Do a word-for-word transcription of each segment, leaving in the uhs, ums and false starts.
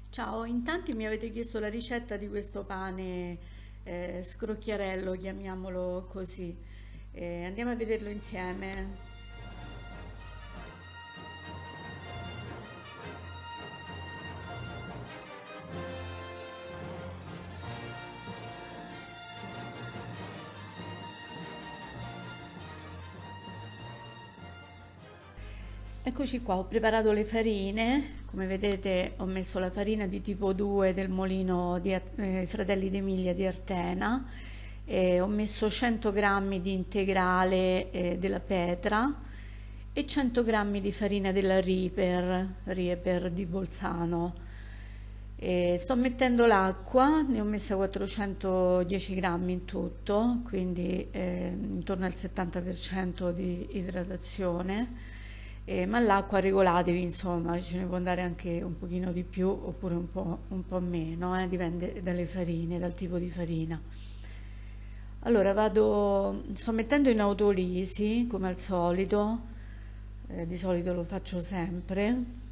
Ciao, in tanti mi avete chiesto la ricetta di questo pane eh, scrocchiarello, chiamiamolo così. Eh, andiamo a vederlo insieme. Eccoci qua, ho preparato le farine. Come vedete ho messo la farina di tipo due del mulino di Ar- eh, Fratelli d'Emilia di Artena, e ho messo cento grammi di integrale eh, della Petra e cento grammi di farina della Rieper, Rieper di Bolzano. E sto mettendo l'acqua, ne ho messa quattrocentodieci grammi in tutto, quindi eh, intorno al settanta per cento di idratazione. Eh, ma l'acqua regolatevi, insomma, ce ne può andare anche un pochino di più oppure un po', un po' meno, eh, dipende dalle farine, dal tipo di farina. Allora vado, sto mettendo in autolisi come al solito, eh, di solito lo faccio sempre,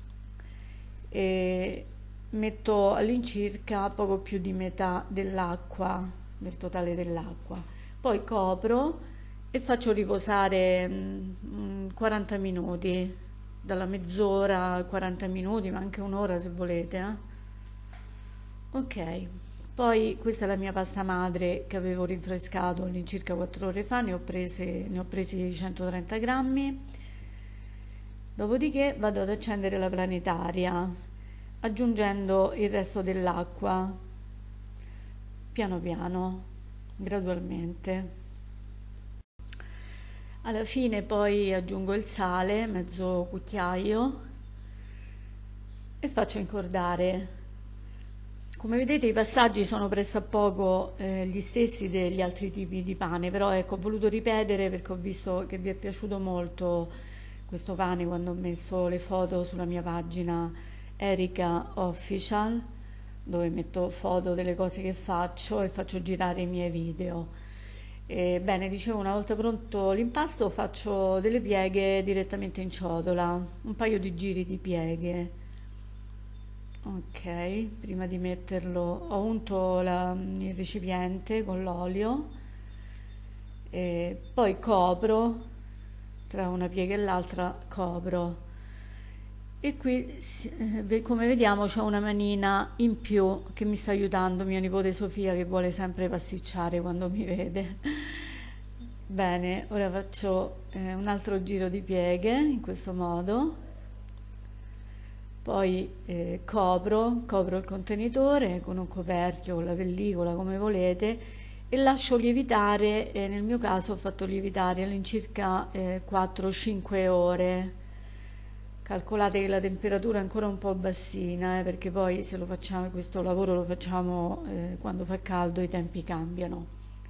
e metto all'incirca poco più di metà dell'acqua, del totale dell'acqua. Poi copro e faccio riposare mm, quaranta minuti, dalla mezz'ora a quaranta minuti, ma anche un'ora se volete. eh. Ok, poi questa è la mia pasta madre che avevo rinfrescato all'incirca quattro ore fa, ne ho prese, ne ho presi centotrenta grammi. Dopodiché vado ad accendere la planetaria aggiungendo il resto dell'acqua piano piano, gradualmente. Alla fine poi aggiungo il sale, mezzo cucchiaio, e faccio incordare. Come vedete i passaggi sono pressappoco eh, gli stessi degli altri tipi di pane, però ecco, ho voluto ripetere perché ho visto che vi è piaciuto molto questo pane quando ho messo le foto sulla mia pagina Erika Official, dove metto foto delle cose che faccio e faccio girare i miei video. E, bene, dicevo, una volta pronto l'impasto faccio delle pieghe direttamente in ciotola, un paio di giri di pieghe. Ok, prima di metterlo ho unto la- il recipiente con l'olio e poi copro, tra una piega e l'altra copro. E qui, si- eh, come vediamo, c'è una manina in più che mi sta aiutando, mia nipote Sofia, che vuole sempre pasticciare quando mi vede. Bene, ora faccio eh, un altro giro di pieghe in questo modo. Poi eh, copro, copro il contenitore con un coperchio, con la pellicola, come volete, e lascio lievitare. Eh, nel mio caso ho fatto lievitare all'incirca eh, quattro cinque ore. Calcolate che la temperatura è ancora un po' bassina, eh, perché poi se lo facciamo, questo lavoro lo facciamo eh, quando fa caldo, i tempi cambiano.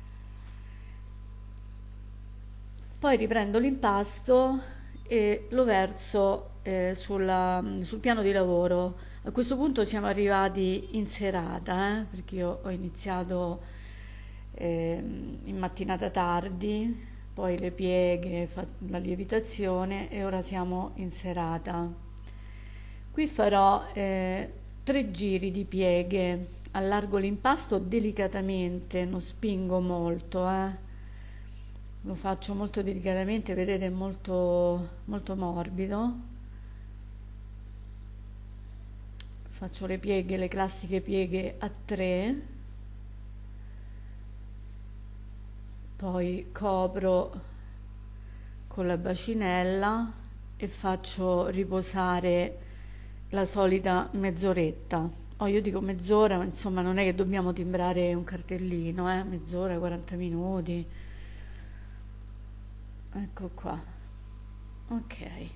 Poi riprendo l'impasto e lo verso eh, sulla- sul piano di lavoro. A questo punto siamo arrivati in serata, eh, perché io ho iniziato ehm, in mattinata tardi, poi le pieghe, fa- la lievitazione e ora siamo in serata. Qui farò eh, tre giri di pieghe, allargo l'impasto delicatamente, non spingo molto, eh. Lo faccio molto delicatamente, vedete, è molto, molto morbido. Faccio le pieghe, le classiche pieghe a tre, poi copro con la bacinella e faccio riposare la solita mezz'oretta. Oh, io dico mezz'ora, ma insomma non è che dobbiamo timbrare un cartellino, eh? Mezz'ora, quaranta minuti. Ecco qua. Ok.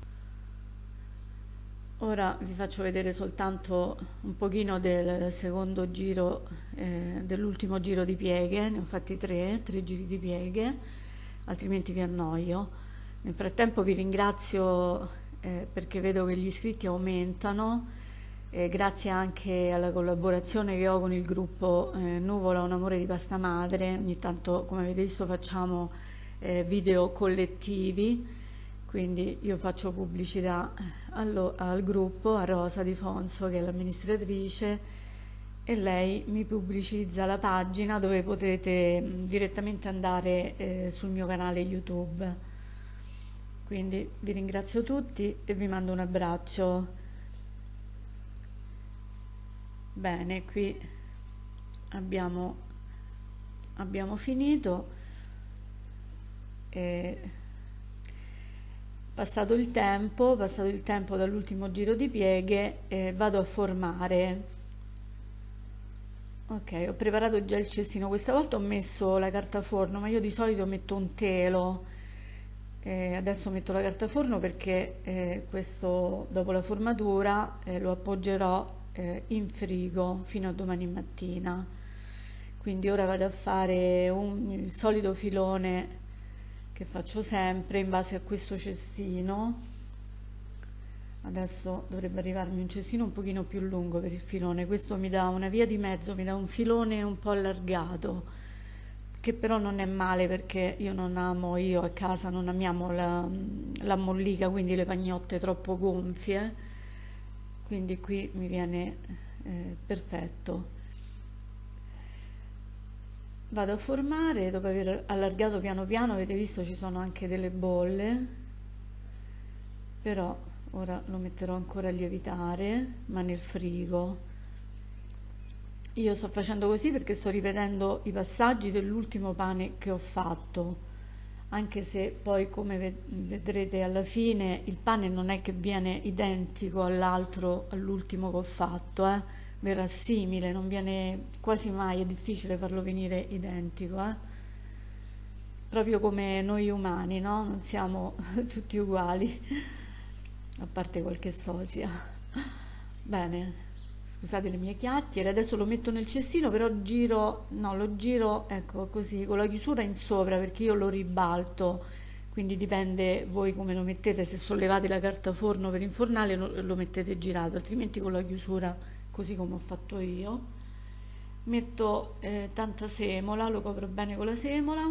Ora vi faccio vedere soltanto un pochino del secondo giro, eh, dell'ultimo giro di pieghe, ne ho fatti tre, tre giri di pieghe, altrimenti vi annoio. Nel frattempo vi ringrazio eh, perché vedo che gli iscritti aumentano, eh, grazie anche alla collaborazione che ho con il gruppo eh, Nuvola, un amore di pasta madre. Ogni tanto, come avete visto, facciamo eh, video collettivi quindi io faccio pubblicità allo- al gruppo, a Rosa Di Fonso che è l'amministratrice, e lei mi pubblicizza la pagina dove potrete mh, direttamente andare eh, sul mio canale YouTube. Quindi vi ringrazio tutti e vi mando un abbraccio. Bene, qui abbiamo, abbiamo finito. E passato il tempo, passato il tempo dall'ultimo giro di pieghe, eh, vado a formare. Ok, ho preparato già il cestino. Questa volta ho messo la carta forno, ma io di solito metto un telo. Eh, adesso metto la carta forno perché eh, questo dopo la formatura eh, lo appoggerò eh, in frigo fino a domani mattina. Quindi ora vado a fare un- il solito filone che faccio sempre in base a questo cestino. Adesso dovrebbe arrivarmi un cestino un pochino più lungo per il filone. Questo mi dà una via di mezzo, mi dà un filone un po' allargato, che però non è male perché io non amo, io a casa non amiamo la, la mollica, quindi le pagnotte troppo gonfie, quindi qui mi viene eh, perfetto. Vado a formare, dopo aver allargato piano piano, avete visto ci sono anche delle bolle, però ora lo metterò ancora a lievitare, ma nel frigo. Io sto facendo così perché sto ripetendo i passaggi dell'ultimo pane che ho fatto, anche se poi come ve- vedrete alla fine il pane non è che viene identico all'altro, all'ultimo che ho fatto, eh? Verrà simile, non viene quasi mai, è difficile farlo venire identico, eh? Proprio come noi umani, no? Non siamo tutti uguali, a parte qualche sosia. Bene, scusate le mie chiacchiere, adesso lo metto nel cestino, però giro, no, lo giro, ecco così, con la chiusura in sopra perché io lo ribalto, quindi dipende voi come lo mettete, se sollevate la carta forno per infornare lo, lo mettete girato, altrimenti con la chiusura così come ho fatto io. Metto eh, tanta semola, lo copro bene con la semola,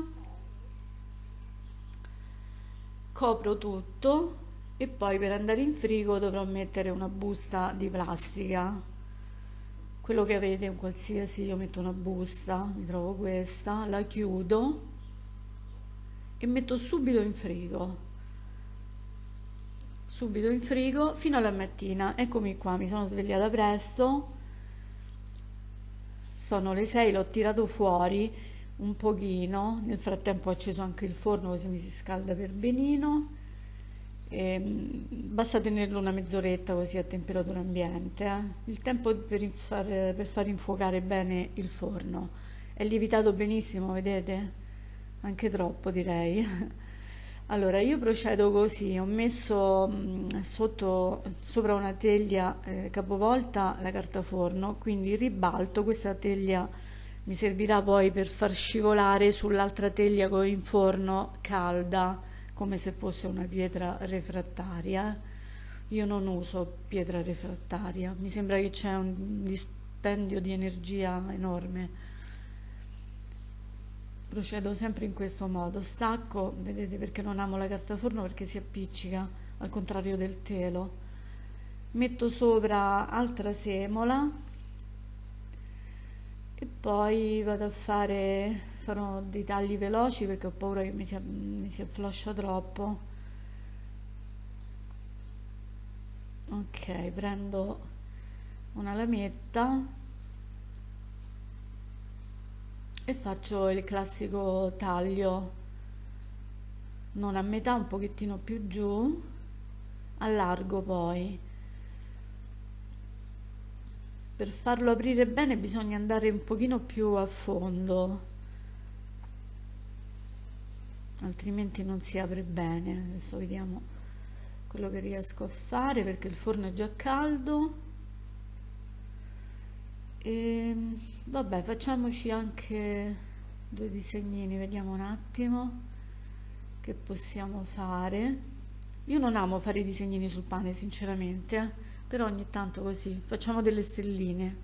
copro tutto e poi per andare in frigo dovrò mettere una busta di plastica, quello che avete, un qualsiasi, io metto una busta, mi trovo questa, la chiudo e metto subito in frigo, subito in frigo fino alla mattina. Eccomi qua, mi sono svegliata presto, sono le sei, l'ho tirato fuori un pochino, nel frattempo ho acceso anche il forno così mi si scalda per benino. E, mm, basta tenerlo una mezz'oretta così a temperatura ambiente, eh. Il tempo per, far, per far infuocare bene il forno. È lievitato benissimo, vedete? Anche troppo direi. Allora io procedo così, ho messo mh, sotto, sopra una teglia eh, capovolta la carta forno, quindi ribalto questa teglia, mi servirà poi per far scivolare sull'altra teglia che ho in forno calda, come se fosse una pietra refrattaria. Io non uso pietra refrattaria, mi sembra che c'è un dispendio di energia enorme. Procedo sempre in questo modo, stacco, vedete perché non amo la carta forno perché si appiccica, al contrario del telo. Metto sopra altra semola e poi vado a fare, farò dei tagli veloci perché ho paura che mi si, mi si affloscia troppo. Ok, prendo una lametta e faccio il classico taglio, non a metà, un pochettino più giù, allargo poi. Per farlo aprire bene bisogna andare un pochino più a fondo, altrimenti non si apre bene. Adesso vediamo quello che riesco a fare perché il forno è già caldo. E vabbè, facciamoci anche due disegnini, vediamo un attimo che possiamo fare. Io non amo fare i disegnini sul pane, sinceramente, eh, però ogni tanto così, facciamo delle stelline.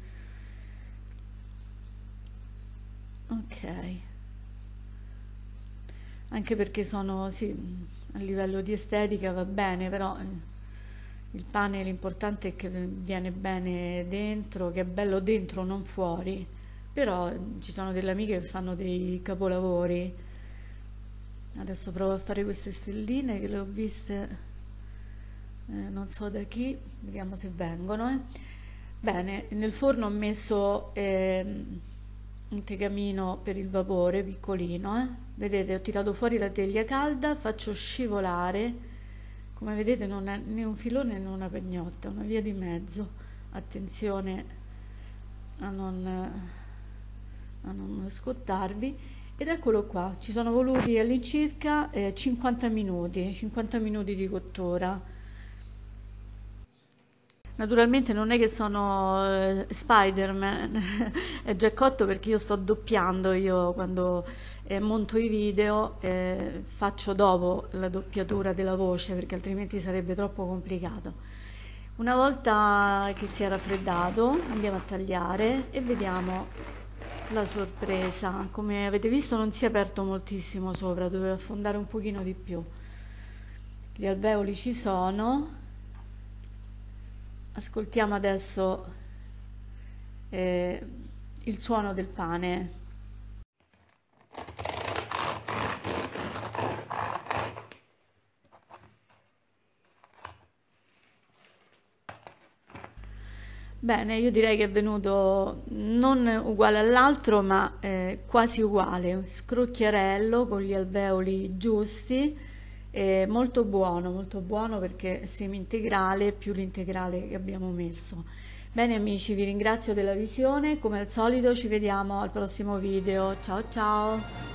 Ok. Anche perché sono, sì, a livello di estetica va bene, però eh, il pane l'importante è che viene bene dentro, che è bello dentro, non fuori. Però eh, ci sono delle amiche che fanno dei capolavori. Adesso provo a fare queste stelline che le ho viste, eh, non so da chi, vediamo se vengono. eh. Bene, nel forno ho messo ehm, un tegamino per il vapore piccolino, eh. Vedete, ho tirato fuori la teglia calda, faccio scivolare. Come vedete non è né un filone né una pagnotta, è una via di mezzo. Attenzione a non, a non scottarvi. Ed eccolo qua, ci sono voluti all'incirca eh, cinquanta minuti, cinquanta minuti di cottura. Naturalmente non è che sono eh, Spider-Man, è già cotto perché io sto doppiando, io quando eh, monto i video eh, faccio dopo la doppiatura della voce perché altrimenti sarebbe troppo complicato. Una volta che si è raffreddato andiamo a tagliare e vediamo la sorpresa. Come avete visto non si è aperto moltissimo sopra, doveva affondare un pochino di più. Gli alveoli ci sono. Ascoltiamo adesso eh, il suono del pane. Bene, io direi che è venuto non uguale all'altro, ma eh, quasi uguale, scrocchiarello con gli alveoli giusti, eh, molto buono, molto buono perché è semi-integrale più l'integrale che abbiamo messo. Bene amici, vi ringrazio della visione, come al solito ci vediamo al prossimo video, ciao ciao!